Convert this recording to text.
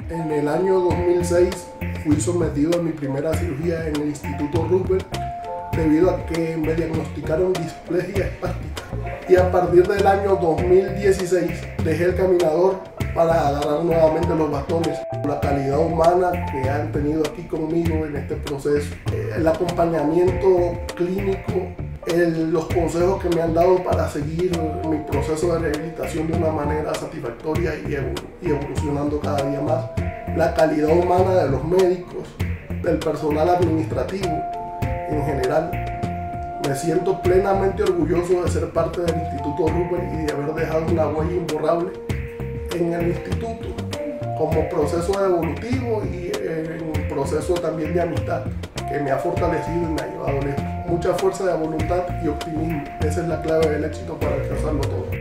En el año 2006 fui sometido a mi primera cirugía en el Instituto Roosevelt debido a que me diagnosticaron displejia espástica. Y a partir del año 2016 dejé el caminador para agarrar nuevamente los bastones. La calidad humana que han tenido aquí conmigo en este proceso, el acompañamiento clínico, los consejos que me han dado para seguir mi proceso de rehabilitación de una manera satisfactoria y evolucionando cada día más, la calidad humana de los médicos, del personal administrativo en general. Me siento plenamente orgulloso de ser parte del Instituto Roosevelt y de haber dejado una huella imborrable en el instituto como proceso evolutivo y en un proceso también de amistad que me ha fortalecido y me ha llevado lejos. Mucha fuerza de voluntad y optimismo. Esa es la clave del éxito para alcanzarlo todo.